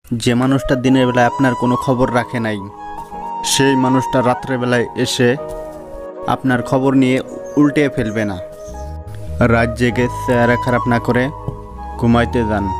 যে মানুষটা দিনের বেলায় আপনার কোনো খবর রাখে নাই, সেই মানুষটা রাত্রেবেলায় এসে আপনার খবর নিয়ে উল্টে ফেলবে না। রাত জেগে চেহারা খারাপ না করে ঘুমাইতে যান।